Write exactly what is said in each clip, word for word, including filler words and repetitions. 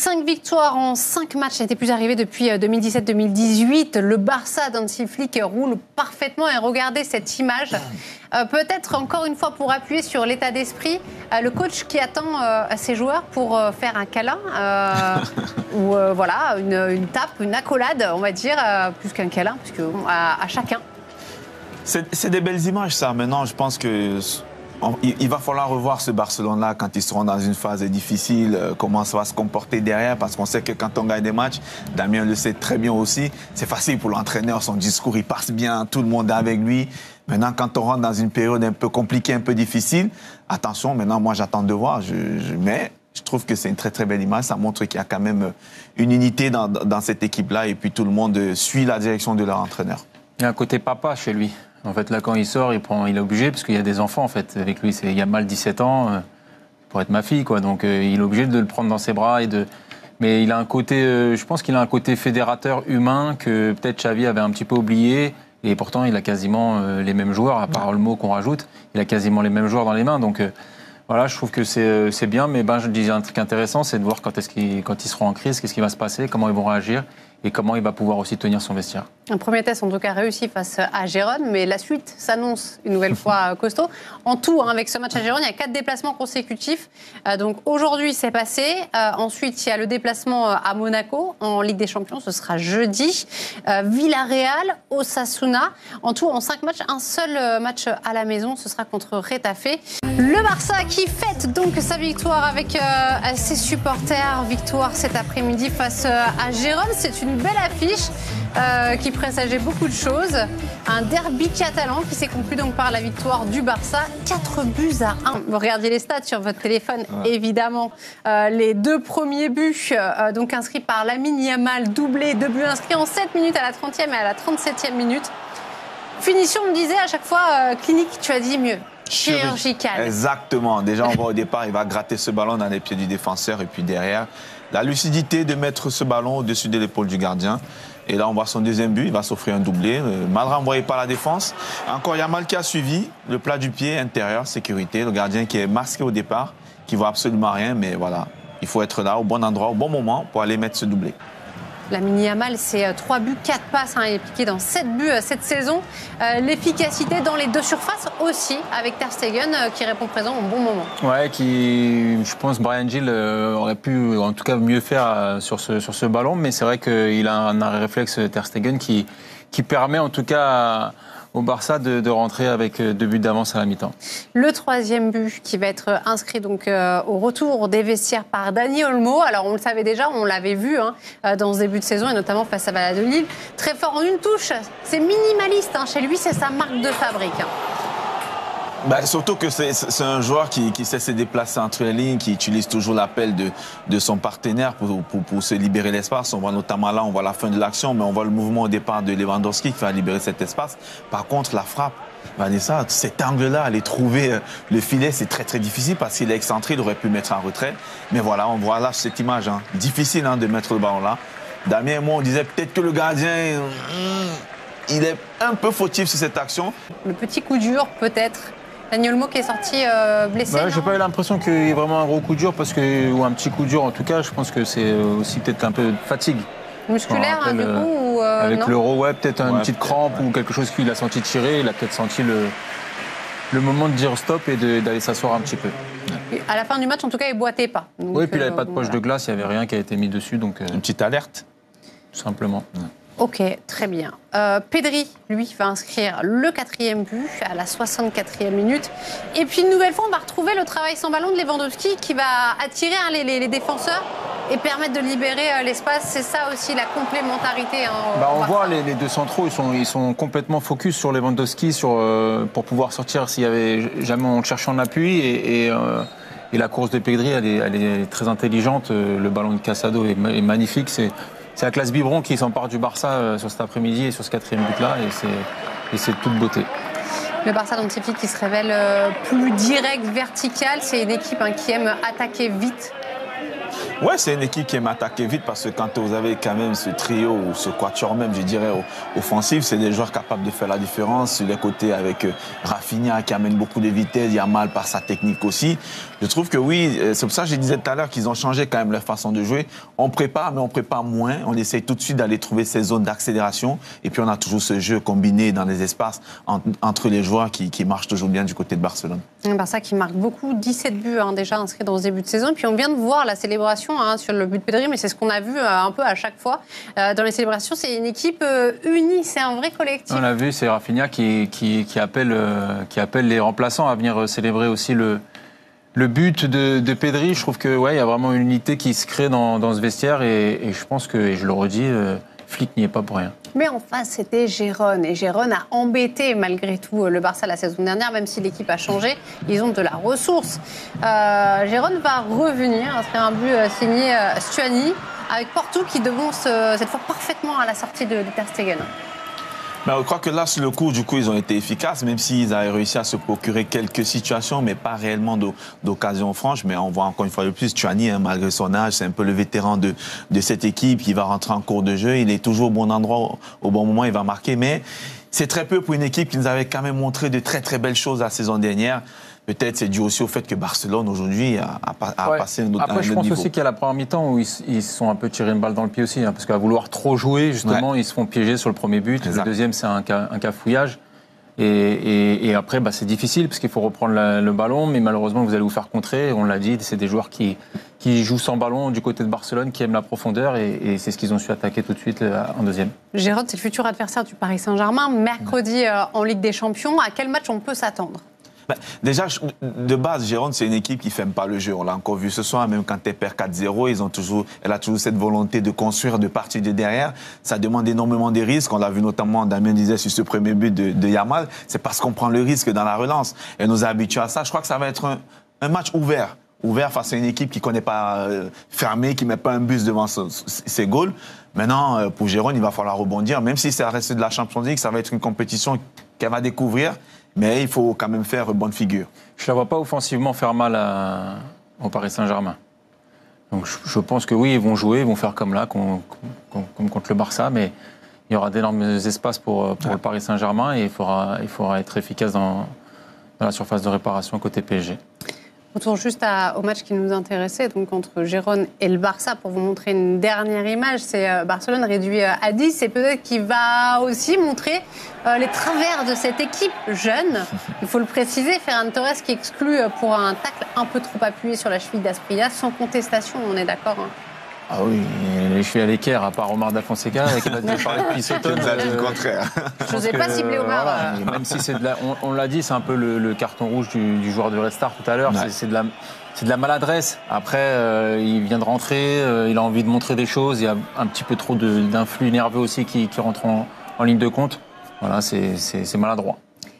cinq victoires en cinq matchs, ça n'était plus arrivé depuis deux mille dix-sept deux mille dix-huit. Le Barça d'Hansi Flick roule parfaitement et regardez cette image. Euh, peut-être encore une fois pour appuyer sur l'état d'esprit, euh, le coach qui attend euh, ses joueurs pour euh, faire un câlin euh, ou euh, voilà, une, une tape, une accolade, on va dire, euh, plus qu'un câlin, puisque bon, à, à chacun. C'est des belles images, ça. Maintenant, je pense que il va falloir revoir ce Barcelone-là quand ils seront dans une phase difficile, euh, comment ça va se comporter derrière, parce qu'on sait que quand on gagne des matchs, Damien le sait très bien aussi, c'est facile pour l'entraîneur, son discours, il passe bien, tout le monde est avec lui. Maintenant, quand on rentre dans une période un peu compliquée, un peu difficile, attention, maintenant, moi, j'attends de voir, je, je, mais je trouve que c'est une très, très belle image, ça montre qu'il y a quand même une unité dans, dans cette équipe-là, et puis tout le monde suit la direction de leur entraîneur. Il y a un côté papa chez lui. En fait, là, quand il sort, il, prend, il est obligé, parce qu'il y a des enfants, en fait, avec lui. Il y a mal dix-sept ans, euh, pour être ma fille, quoi. Donc, euh, il est obligé de le prendre dans ses bras. Et de... Mais il a un côté, euh, je pense qu'il a un côté fédérateur humain que peut-être Xavi avait un petit peu oublié. Et pourtant, il a quasiment euh, les mêmes joueurs, à part le mot qu'on rajoute. Il a quasiment les mêmes joueurs dans les mains. Donc, euh, voilà, je trouve que c'est euh, bien. Mais ben, je disais un truc intéressant, c'est de voir quand, est-ce qu'ils, quand ils seront en crise, qu'est-ce qui va se passer, comment ils vont réagir. Et comment il va pouvoir aussi tenir son vestiaire. Un premier test, en tout cas, réussi face à Gérone, mais la suite s'annonce une nouvelle fois costaud. En tout, hein, avec ce match à Gérone, il y a quatre déplacements consécutifs. Euh, donc aujourd'hui, c'est passé. Euh, ensuite, il y a le déplacement à Monaco en Ligue des Champions, ce sera jeudi. Euh, Villarreal, Osasuna. En tout, en cinq matchs, un seul match à la maison, ce sera contre Retafe. Le Barça qui fête donc sa victoire avec euh, ses supporters. Victoire cet après-midi face à Gérone. C'est une belle affiche euh, qui présageait beaucoup de choses. Un derby catalan qui s'est conclu donc par la victoire du Barça. quatre buts à un. Vous regardiez les stats sur votre téléphone, ouais. Évidemment. Euh, les deux premiers buts euh, donc inscrits par Lamine Yamal, doublé, deux buts inscrits en sept minutes à la trentième et à la trente-septième minute. Finition, on me disait à chaque fois, euh, clinique, tu as dit mieux. Chirurgical. Exactement. Déjà, on voit au départ, il va gratter ce ballon dans les pieds du défenseur et puis derrière, la lucidité de mettre ce ballon au-dessus de l'épaule du gardien. Et là, on voit son deuxième but, il va s'offrir un doublé. Mal renvoyé par la défense. Encore Yamal qui a suivi le plat du pied intérieur, sécurité. Le gardien qui est masqué au départ, qui voit absolument rien. Mais voilà, il faut être là au bon endroit, au bon moment pour aller mettre ce doublé. Lamine Yamal, c'est trois buts, quatre passes. Hein, il est piqué dans sept buts cette saison. Euh, L'efficacité dans les deux surfaces aussi, avec Ter Stegen euh, qui répond présent au bon moment. Ouais, qui, je pense, Bryan Gil euh, aurait pu, en tout cas, mieux faire euh, sur, ce, sur ce ballon. Mais c'est vrai qu'il a un arrêt réflexe, Ter Stegen, qui, qui permet en tout cas à, au Barça de, de rentrer avec deux buts d'avance à la mi-temps. Le troisième but qui va être inscrit donc euh, au retour des vestiaires par Dani Olmo. Alors on le savait déjà, on l'avait vu hein, dans ce début de saison et notamment face à Valladolid. Très fort en une touche, c'est minimaliste. Hein. Chez lui, c'est sa marque de fabrique. Hein. Bah, surtout que c'est un joueur qui, qui sait se déplacer entre les lignes, qui utilise toujours l'appel de, de son partenaire pour, pour, pour se libérer l'espace. On voit notamment là, on voit la fin de l'action, mais on voit le mouvement au départ de Lewandowski qui va libérer cet espace. Par contre, la frappe, Vanessa, cet angle-là, aller trouver le filet, c'est très très difficile parce qu'il est excentré, il aurait pu mettre en retrait. Mais voilà, on voit là cette image, hein. Difficile hein, de mettre le ballon là. Damien et moi, on disait peut-être que le gardien, il est un peu fautif sur cette action. Le petit coup dur, peut-être. Dani Olmo qui est sorti euh, blessé. Ouais, j'ai pas eu l'impression qu'il y ait vraiment un gros coup dur parce que, ou un petit coup dur en tout cas. Je pense que c'est aussi peut-être un peu de fatigue. Musculaire hein, du coup ou euh, avec l'euro, ouais, peut-être ouais, une petite crampe ouais. ou quelque chose qu'il a senti tirer. Il a peut-être senti le, le moment de dire stop et d'aller s'asseoir un petit peu. Et à la fin du match, en tout cas, il boitait pas. Donc, oui, puis il n'avait euh, pas de poche voilà. de glace, il n'y avait rien qui a été mis dessus. Donc, euh, une petite alerte. Tout simplement. Ouais. Ok, très bien. Euh, Pedri, lui, va inscrire le quatrième but à la soixante-quatrième minute. Et puis, une nouvelle fois, on va retrouver le travail sans ballon de Lewandowski qui va attirer hein, les, les, les défenseurs et permettre de libérer euh, l'espace. C'est ça aussi la complémentarité. Hein, bah, on voit les, les deux centraux, ils sont, ils sont complètement focus sur Lewandowski sur, euh, pour pouvoir sortir s'il y avait jamais on cherchait en appui. Et, et, euh, et la course de Pedri, elle est, elle est très intelligente. Le ballon de Casado est, est magnifique. C'est C'est la classe biberon qui s'empare du Barça euh, sur cet après-midi et sur ce quatrième but-là, et c'est de toute beauté. Le Barça d'Hansi Flick qui se révèle euh, plus direct, vertical. C'est une équipe hein, qui aime attaquer vite. Ouais, c'est une équipe qui aime attaquer vite parce que quand vous avez quand même ce trio ou ce quatuor même, je dirais, offensif, c'est des joueurs capables de faire la différence. Sur les côtés avec Rafinha qui amène beaucoup de vitesse, Yamal par sa technique aussi. Je trouve que oui, c'est pour ça que je disais tout à l'heure qu'ils ont changé quand même leur façon de jouer. On prépare, mais on prépare moins. On essaye tout de suite d'aller trouver ces zones d'accélération. Et puis on a toujours ce jeu combiné dans les espaces en, entre les joueurs qui, qui marche toujours bien du côté de Barcelone. Un Barça qui marque beaucoup, dix-sept buts hein, déjà inscrits dans ce début de saison. Et puis on vient de voir la célébration hein, sur le but de Pedri, mais c'est ce qu'on a vu euh, un peu à chaque fois. Euh, dans les célébrations, c'est une équipe euh, unie, c'est un vrai collectif. On l'a vu, c'est Rafinha qui, qui, qui, appelle, euh, qui appelle les remplaçants à venir célébrer aussi le, le but de, de Pedri. Je trouve qu'il ouais, y a vraiment une unité qui se crée dans, dans ce vestiaire et, et je pense que, et je le redis, euh, Flick n'y est pas pour rien. Mais en face, c'était Gérone. Et Gérone a embêté malgré tout le Barça la saison dernière, même si l'équipe a changé. Ils ont de la ressource. Euh, Gérone va revenir. C'est un but signé euh, Stuani, avec Porto qui devance euh, cette fois parfaitement à la sortie de, de Ter Stegen. Ben, je crois que là, sur le coup, du coup, ils ont été efficaces, même s'ils avaient réussi à se procurer quelques situations, mais pas réellement d'occasion franche. Mais on voit encore une fois de plus, Stuani, hein, malgré son âge, c'est un peu le vétéran de, de cette équipe qui va rentrer en cours de jeu. Il est toujours au bon endroit, au, au bon moment, il va marquer. Mais c'est très peu pour une équipe qui nous avait quand même montré de très, très belles choses la saison dernière. Peut-être c'est dû aussi au fait que Barcelone, aujourd'hui, a, a, a ouais. passé un autre, Après, un autre je pense niveau. aussi qu'il y a la première mi-temps où ils, ils se sont un peu tiré une balle dans le pied aussi, hein, parce qu'à vouloir trop jouer, justement, ouais. ils se font piéger sur le premier but. Exact. Le deuxième, c'est un, un cafouillage. Et, et, et après, bah, c'est difficile, parce qu'il faut reprendre la, le ballon, mais malheureusement, vous allez vous faire contrer. On l'a dit, c'est des joueurs qui, qui jouent sans ballon du côté de Barcelone, qui aiment la profondeur, et, et c'est ce qu'ils ont su attaquer tout de suite euh, en deuxième. Gérard, c'est le futur adversaire du Paris Saint-Germain, mercredi ouais. euh, en Ligue des Champions. À quel match on peut s'attendre ? Ben, déjà, de base, Gérone, c'est une équipe qui ne ferme pas le jeu. On l'a encore vu ce soir, même quand elle perd quatre zéro, ils ont toujours, elle a toujours cette volonté de construire, de partir de derrière. Ça demande énormément de risques. On l'a vu notamment, Damien disait sur ce premier but de, de Yamal. C'est parce qu'on prend le risque dans la relance. Elle nous a habitués à ça. Je crois que ça va être un, un match ouvert. Ouvert face à une équipe qui ne connaît pas euh, fermée, qui ne met pas un bus devant ce, ses goals. Maintenant, euh, pour Gérone, il va falloir rebondir. Même si ça reste de la Champions League, ça va être une compétition qu'elle va découvrir. Mais il faut quand même faire bonne figure. Je ne la vois pas offensivement faire mal à, au Paris Saint-Germain. Donc je, je pense que oui, ils vont jouer, ils vont faire comme là, comme, comme, comme contre le Barça, mais il y aura d'énormes espaces pour, pour ouais. le Paris Saint-Germain et il faudra, il faudra être efficace dans, dans la surface de réparation côté P S G. Retour juste à, au match qui nous intéressait, donc entre Gérone et le Barça, pour vous montrer une dernière image. C'est euh, Barcelone réduit euh, à dix, et peut-être qu'il va aussi montrer euh, les travers de cette équipe jeune. Il faut le préciser, Ferran Torres qui exclut euh, pour un tacle un peu trop appuyé sur la cheville d'Asprilla, sans contestation, on est d'accord hein. Ah oui, je suis à l'équerre, à part Omar Da Fonseca, qui va te parler de Pisotone. Tu nous as dit le contraire. Je n'osais pas cibler Omar. Voilà, euh... Même si c'est de la, on, on l'a dit, c'est un peu le, le carton rouge du, du joueur de Red Star tout à l'heure. Ouais. C'est, c'est, de la, c'est de la maladresse. Après, euh, il vient de rentrer, euh, il a envie de montrer des choses. Il y a un petit peu trop de, d'influx nerveux aussi qui, qui rentre en, en ligne de compte. Voilà, c'est, c'est, c'est maladroit.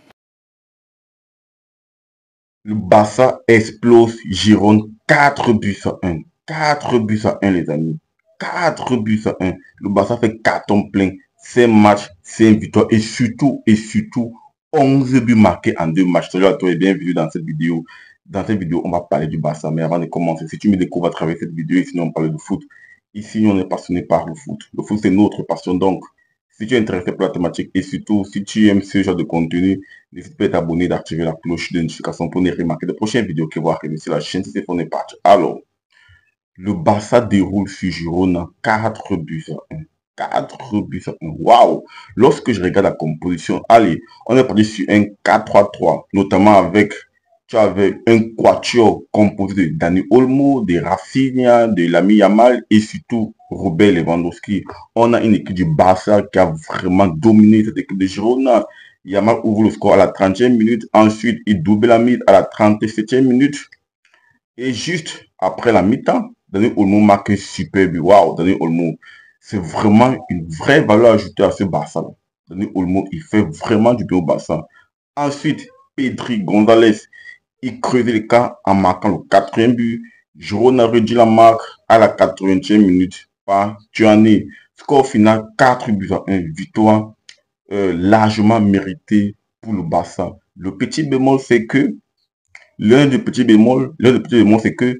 Le Barça explose Girone quatre buts à un. quatre buts à un, les amis. quatre buts à un. Le Barça fait carton plein. cinq matchs, cinq victoires. Et surtout, et surtout, onze buts marqués en deux matchs. Salut à toi et bienvenue dans cette vidéo. Dans cette vidéo, on va parler du Barça. Mais avant de commencer, si tu me découvres à travers cette vidéo, et sinon on parle de foot. Ici, on est passionné par le foot. Le foot, c'est notre passion. Donc, si tu es intéressé par la thématique et surtout, si tu aimes ce genre de contenu, n'hésite pas à t'abonner, d'activer la cloche de notification pour ne remarquer les prochaines vidéos qui vont arriver sur la chaîne. Si c'est pour ne pas. Alors, le Barça déroule sur Girona quatre buts à un. quatre buts à un. Waouh! Lorsque je regarde la composition, allez, on est parti sur un quatre trois trois, notamment avec, tu avais un quatuor composé de Dani Olmo, de Rafinha, de Lamine Yamal et surtout Robert Lewandowski. On a une équipe du Barça qui a vraiment dominé cette équipe de Girona. Yamal ouvre le score à la trentième minute, ensuite il double la mise à la trente-septième minute et juste après la mi-temps, Dani Olmo marque un super but. Waouh, Dani Olmo, c'est vraiment une vraie valeur ajoutée à ce Barça. Dani Olmo, il fait vraiment du bien au Barça. Ensuite, Pedri González, il creuse le cas en marquant le quatrième but. Girona réduit la marque à la quatre-vingtième minute par Stuani. Score final quatre buts à un. Victoire euh, largement méritée pour le Barça. Le petit bémol, c'est que l'un des petits bémols, l'un des petits bémols, c'est que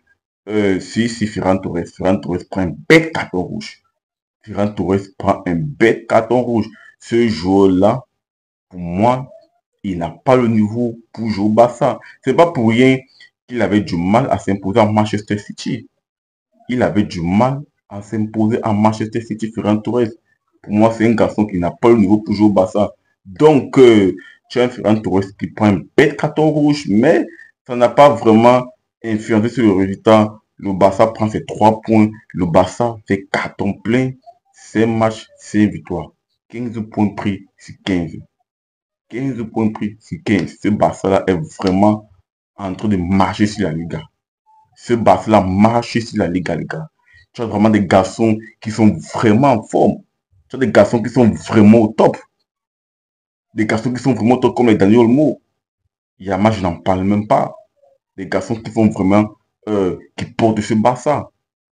euh, si, si Ferran Torres, Ferran Torres prend un bête carton rouge. Ferran Torres prend un bête carton rouge. Ce joueur-là, pour moi, il n'a pas le niveau pour jouer au Barça. C'est pas pour rien qu'il avait du mal à s'imposer en Manchester City. Il avait du mal à s'imposer en Manchester City, Ferran Torres. Pour moi, c'est un garçon qui n'a pas le niveau pour jouer au Barça. Donc, euh, tu as un Ferran Torres qui prend un bête carton rouge, mais ça n'a pas vraiment influencé sur le résultat. Le Barça prend ses trois points. Le Barça fait carton plein. cinq matchs, cinq victoires. quinze points pris sur quinze. quinze points pris sur quinze. Ce Barça-là est vraiment en train de marcher sur la Liga. Ce Barça-là marche sur la Liga, les gars. Tu as vraiment des garçons qui sont vraiment en forme. Tu as des garçons qui sont vraiment au top. Des garçons qui sont vraiment au top comme les Dani Olmo. Yama, je n'en parle même pas. Des garçons qui font vraiment, euh, qui portent ce Barça.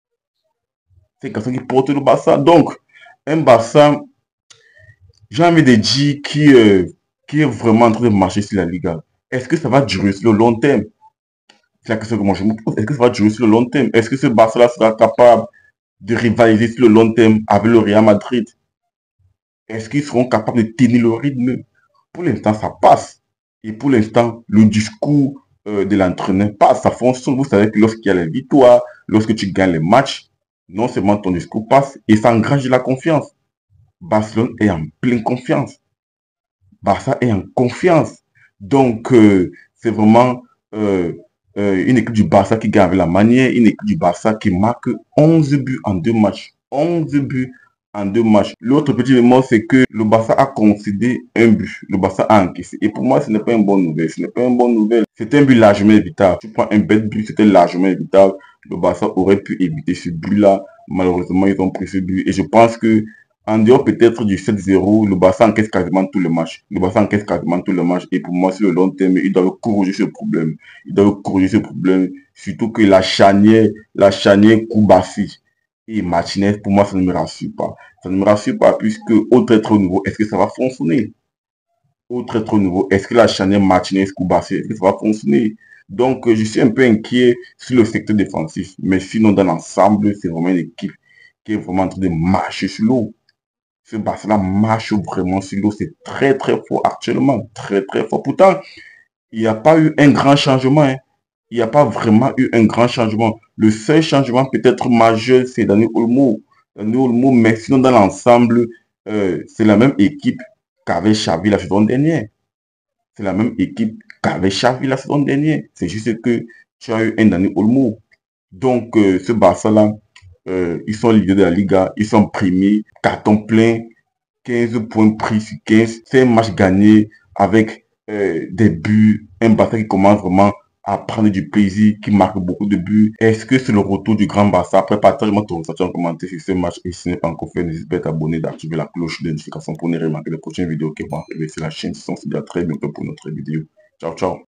Des garçons qui portent le Barça. Donc, un Barça, j'ai envie de dire, qui, euh, qui est vraiment en train de marcher sur la Liga. Est-ce que ça va durer sur le long terme? C'est la question que moi je me pose. Est-ce que ça va durer sur le long terme? Est-ce que ce Barça-là sera capable de rivaliser sur le long terme avec le Real Madrid? Est-ce qu'ils seront capables de tenir le rythme? Pour l'instant, ça passe. Et pour l'instant, le discours euh, de l'entraîneur passe. Ça fonctionne. Vous savez que lorsqu'il y a les victoires, lorsque tu gagnes les matchs, non seulement ton discours passe, et ça engage de la confiance. Barcelone est en pleine confiance. Barça est en confiance. Donc, euh, c'est vraiment euh, euh, une équipe du Barça qui gagne avec la manière, une équipe du Barça qui marque onze buts en deux matchs. onze buts en deux matchs. L'autre petit élément, c'est que le Barça a concédé un but. Le Barça a encaissé. Et pour moi, ce n'est pas une bonne nouvelle. Ce n'est pas une bonne nouvelle. C'était un but largement évitable. Tu prends un bête but, c'était largement évitable. Le Barça aurait pu éviter ce but-là. Malheureusement, ils ont pris ce but. Et je pense que en dehors peut-être du sept zéro, le Barça encaisse quasiment tous les matchs. Le Barça encaisse quasiment tous les matchs. Et pour moi, sur le long terme, ils doivent corriger ce problème. Ils doivent corriger ce problème. Surtout que la charnière, la charnière Koubassy et Martinez, pour moi, ça ne me rassure pas. Ça ne me rassure pas puisque, autre être nouveau, est-ce que ça va fonctionner? Autre être nouveau, est-ce que la charnière Martinez-Koubassy, est-ce que ça va fonctionner? Donc, je suis un peu inquiet sur le secteur défensif. Mais sinon, dans l'ensemble, c'est vraiment une équipe qui est vraiment en train de marcher sur l'eau. Ce Barça-là marche vraiment sur l'eau. C'est très, très fort actuellement. Très, très fort. Pourtant, il n'y a pas eu un grand changement. Hein. Il n'y a pas vraiment eu un grand changement. Le seul changement peut-être majeur, c'est Dani Olmo. Dani Olmo, mais sinon, dans l'ensemble, euh, c'est la même équipe qu'avait Xavi la saison dernière. C'est la même équipe qu'avait Xavi la saison dernière. C'est juste que tu as eu un Dani Olmo. Donc, euh, ce Barça-là, euh, ils sont leaders de la Liga. Ils sont premiers. Carton plein. quinze points pris sur quinze. C'est un match gagné avec euh, des buts. Un Barça qui commence vraiment à prendre du plaisir, qui marque beaucoup de buts. Est-ce que c'est le retour du grand Barça? Après, partage-moi ton ressenti en commentaire sur ce match. Et si ce n'est pas encore fait, n'hésite pas à t'abonner, d'activer la cloche de notification pour ne rien manquer les prochaines vidéos qui vont arriver sur la chaîne. Si on se dit à très bientôt pour notre vidéo. Ciao, ciao.